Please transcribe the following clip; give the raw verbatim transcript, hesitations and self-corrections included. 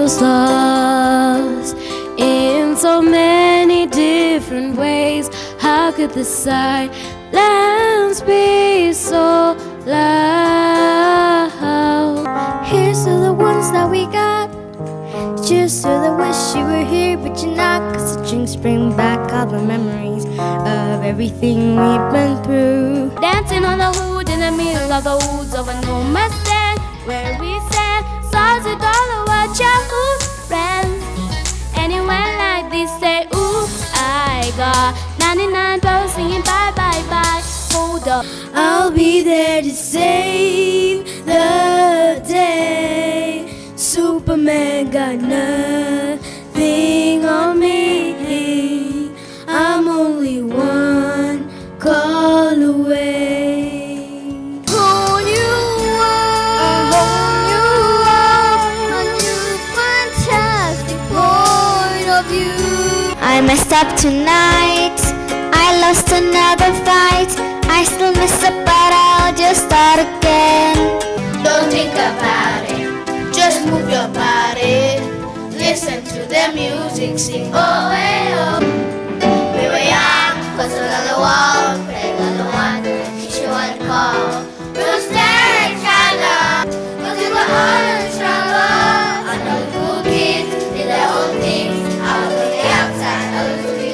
was lost in so many different ways. How could the silence be so loud? Here's to the ones that we got. Cheers to the wish you were here but you're not, 'cause the drinks bring back all the memories of everything we've been through. Dancing on the hood in the middle of the woods of a no man's land, where we stand, stars with all of our childhood friends. Anyone like this say, ooh, I got ninety-nine dollars singing bye, bye, bye. Hold up, I'll be there to save the day. Superman got nothing on me. I'm only one call away. Hold you up, hold you up, a new fantastic point of view. I messed up tonight, I lost another fight. I still mess up but I'll just start again. Don't think about it, just move your body. Listen to the music, sing oh hey oh. We were young, puzzled on the wall, playing on the one, teach you what to call. We'll stare at each other, cause we were all in trouble. I know the cool kids did their own things. I was on the outside, I was on the